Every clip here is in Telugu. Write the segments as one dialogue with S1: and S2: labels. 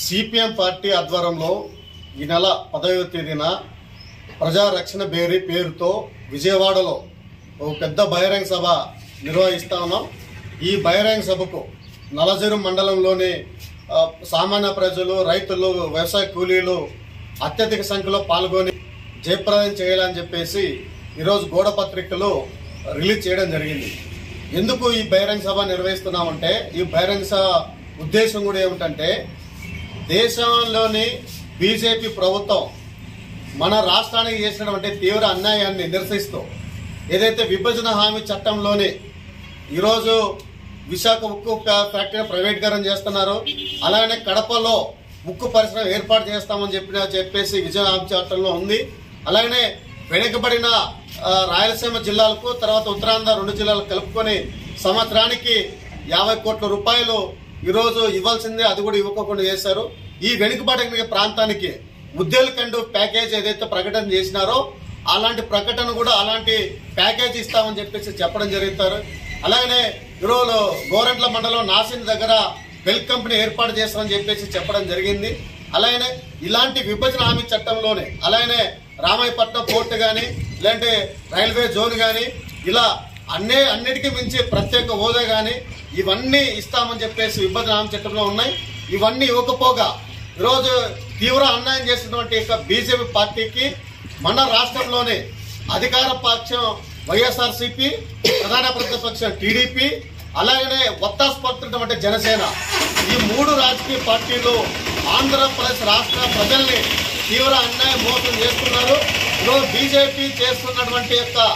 S1: సిపిఎం పార్టీ ఆధ్వర్యంలో ఈ నెల 10వ తేదీన ప్రజారక్షణ బేరీ పేరుతో విజయవాడలో ఒక పెద్ద బహిరంగ సభ నిర్వహిస్తా ఉన్నాం. ఈ బహిరంగ సభకు నలజరు మండలంలోని సామాన్య ప్రజలు, రైతులు, వ్యవసాయ కూలీలు అత్యధిక సంఖ్యలో పాల్గొని జయప్రదం చేయాలని చెప్పేసి ఈరోజు గోడ పత్రికలు రిలీజ్ చేయడం జరిగింది. ఎందుకు ఈ బహిరంగ సభ నిర్వహిస్తున్నామంటే, ఈ బహిరంగ సభ ఉద్దేశం కూడా ఏమిటంటే, దేశంలోని బీజేపీ ప్రభుత్వం మన రాష్ట్రానికి చేసినటువంటి తీవ్ర అన్యాయాన్ని నిరసిస్తూ ఏదైతే విభజన హామీ చట్టంలోని ఈరోజు విశాఖ ఉక్కు ఫ్యాక్టరీ ప్రైవేటీకరణ చేస్తున్నారో, అలాగే కడపలో ఉక్కు పరిశ్రమ ఏర్పాటు చేస్తామని చెప్పేసి విభజన హామీ చట్టంలో ఉంది. అలాగనే వెనుకబడిన రాయలసీమ జిల్లాలకు, తర్వాత ఉత్తరాంధ్ర 2 జిల్లాలకు కలుపుకొని సంవత్సరానికి 50 కోట్ల రూపాయలు ఈరోజు ఇవ్వాల్సిందే, అది కూడా ఇవ్వకుండా చేశారు. ఈ వెనుకబడిన ప్రాంతానికి ఉద్దేలకండు ప్యాకేజ్ ఏదైతే ప్రకటన చేసినారో అలాంటి ప్రకటన కూడా అలాంటి ప్యాకేజ్ ఇస్తామని చెప్పేసి చెప్పడం జరుగుతారు. అలాగనే ఈరోజు గోరంట్ల మండలం నాసిన్ దగ్గర బెల్ కంపెనీ ఏర్పాటు చేస్తామని చెప్పేసి చెప్పడం జరిగింది. అలాగనే ఇలాంటి విభజన హామీ చట్టంలోనే అలాగనే రామాయపట్నం పోర్టు కానీ, లేదంటే రైల్వే జోన్ కానీ, ఇలా అన్నిటికీ మించి ప్రత్యేక హోదా కానీ ఇవన్నీ ఇస్తామని చెప్పేసి విభజన హామీ చట్టంలో ఉన్నాయి. ఇవన్నీ ఇవ్వకపోగా ఈరోజు తీవ్ర అన్యాయం చేసినటువంటి బీజేపీ పార్టీకి మన రాష్ట్రంలోనే అధికార పక్షం వైఎస్ఆర్సీపీ, ప్రధాన ప్రతిపక్షం టీడీపీ, అలాగనే ఒత్తాసుపడుతున్నటువంటి జనసేన, ఈ 3 రాజకీయ పార్టీలు ఆంధ్రప్రదేశ్ రాష్ట్ర ప్రజల్ని తీవ్ర అన్యాయం మోసం చేస్తున్నారు. ఈరోజు బీజేపీ చేస్తున్నటువంటి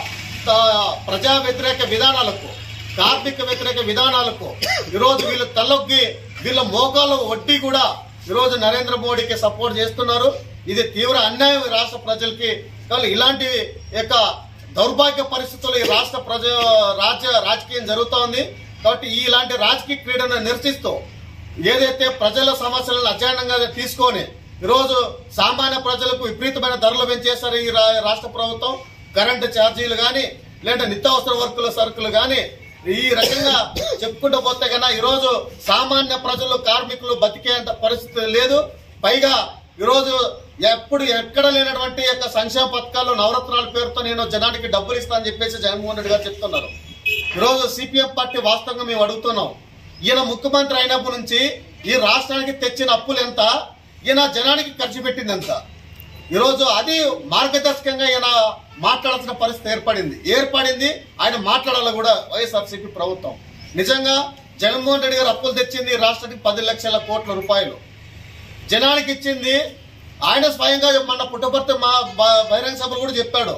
S1: ప్రజా వ్యతిరేక విధానాలకు, కార్మిక వ్యతిరేక విధానాలకు ఈరోజు వీళ్ళు తలొగ్గి వీళ్ళ మోకాలు వడ్డీ కూడా ఈరోజు నరేంద్ర మోడీకి సపోర్ట్ చేస్తున్నారు. ఇది తీవ్ర అన్యాయం రాష్ట్ర ప్రజలకి. కాబట్టి ఇలాంటి దౌర్భాగ్య పరిస్థితుల్లో ఈ రాష్ట్ర రాజకీయం జరుగుతోంది. కాబట్టి ఇలాంటి రాజకీయ క్రీడను నిరసిస్తూ ఏదైతే ప్రజల సమస్యలను అధ్యయనంగా తీసుకొని ఈరోజు సామాన్య ప్రజలకు విపరీతమైన ధరలు పెంచేశారు ఈ రాష్ట్ర ప్రభుత్వం. కరెంటు ఛార్జీలు కానీ, లేదంటే నిత్యావసర సరుకులు కానీ, ఈ రకంగా చెప్పుకుంటూ పోతే కన్నా ఈరోజు సామాన్య ప్రజలు, కార్మికులు బతికేంత పరిస్థితి లేదు. పైగా ఈరోజు ఎక్కడ లేనటువంటి సంక్షేమ పథకాలు, నవరత్నాల పేరుతో నేను జనానికి డబ్బులు ఇస్తానని చెప్పేసి జగన్మోహన్ రెడ్డి గారు చెప్తున్నారు. ఈరోజు సిపిఎం పార్టీ వాస్తవంగా మేము అడుగుతున్నాం, ఈయన ముఖ్యమంత్రి అయినప్పటి నుంచి ఈ రాష్ట్రానికి తెచ్చిన అప్పులు ఎంత, ఈయన జనానికి ఖర్చు పెట్టింది ఎంత, ఈరోజు అది మార్గదర్శకంగా ఈయన మాట్లాడాల్సిన పరిస్థితి ఏర్పడింది. ఆయన మాట్లాడాలి కూడా వైఎస్ఆర్సీపీ ప్రభుత్వం. నిజంగా జగన్మోహన్ రెడ్డి గారు అప్పులు తెచ్చింది రాష్ట్రానికి 10 లక్షల కోట్ల రూపాయలు, జనానికి ఇచ్చింది ఆయన స్వయంగా మన పుట్టపర్తి మా బహిరంగ సభలు కూడా చెప్పాడు,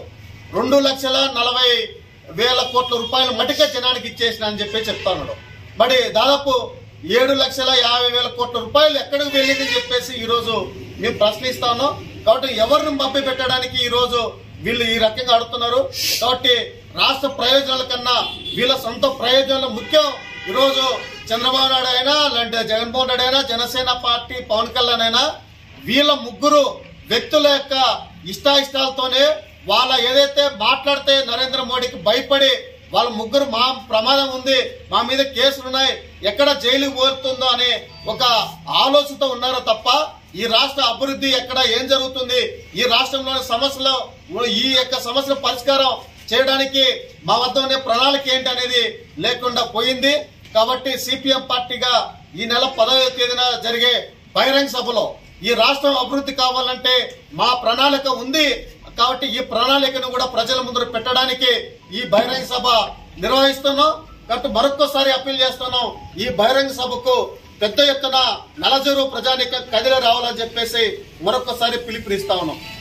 S1: 2,40,000 కోట్ల రూపాయలు మటుకే జనానికి ఇచ్చేసిన అని చెప్పి చెప్తాడు. మరి దాదాపు 7,50,000 కోట్ల రూపాయలు ఎక్కడికి వెళ్ళిందని చెప్పేసి ఈరోజు మేము ప్రశ్నిస్తా ఉన్నాం. కాబట్టి ఎవరిని మభ్య పెట్టడానికి ఈరోజు వీళ్ళు ఈ రకంగా అడుగుతున్నారు. కాబట్టి రాష్ట్ర ప్రయోజనాల కన్నా వీళ్ళ సొంత ప్రయోజనాలు ముఖ్యం. ఈరోజు చంద్రబాబు నాయుడు అయినా, లేదంటే జగన్మోహన్ రెడ్డి అయినా, జనసేన పార్టీ పవన్ కళ్యాణ్ అయినా, వీళ్ళ ముగ్గురు వ్యక్తుల యొక్క ఇష్టాయిష్టాలతోనే వాళ్ళ ఏదైతే మాట్లాడితే నరేంద్ర మోడీకి భయపడి వాళ్ళ ముగ్గురు మా ప్రమాదం ఉంది, మా మీద కేసులున్నాయి, ఎక్కడ జైలుకు పోతుందో అనే ఒక ఆలోచనతో ఉన్నారో తప్ప ఈ రాష్ట్ర అభివృద్ధి ఎక్కడ ఏం జరుగుతుంది, ఈ రాష్ట్రంలోని సమస్యలు, ఈ యొక్క సమస్యల పరిష్కారం చేయడానికి మా వద్ద ఉండే ప్రణాళిక ఏంటి అనేది లేకుండా పోయింది. కాబట్టి సిపిఎం పార్టీగా ఈ నెల 10వ తేదీన జరిగే బహిరంగ సభలో ఈ రాష్ట్రం అభివృద్ధి కావాలంటే మా ప్రణాళిక ఉంది. కాబట్టి ఈ ప్రణాళికను కూడా ప్రజల ముందు పెట్టడానికి ఈ బహిరంగ సభ నిర్వహిస్తున్నాం. కాబట్టి మరొక్కసారి అప్పీల్ చేస్తున్నాం, ఈ బహిరంగ సభకు పెద్ద ఎత్తున నలజరు ప్రజానీకం కదిలి రావాలని చెప్పేసి మరొకసారి పిలుపునిస్తా ఉన్నాం.